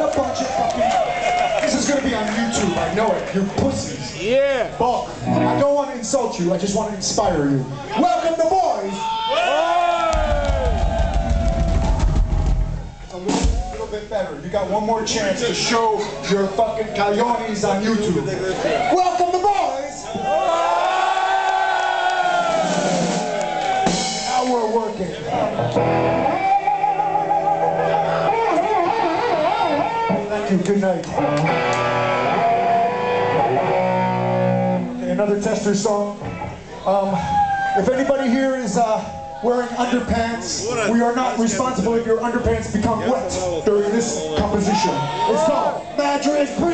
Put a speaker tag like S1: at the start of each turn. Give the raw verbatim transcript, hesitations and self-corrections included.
S1: a bunch of fucking... This is gonna be on YouTube, I know it, you pussies.
S2: Yeah.
S1: But I don't want to insult you, I just want to inspire you. Welcome the boys! A little, little bit better. You got one more chance to show your fucking callones on YouTube. Welcome the boys! Now we're working. Thank you, good night. Okay, another tester song. Um, if anybody here is uh, wearing underpants, we are not responsible if your underpants become wet during this composition. It's called Madrid.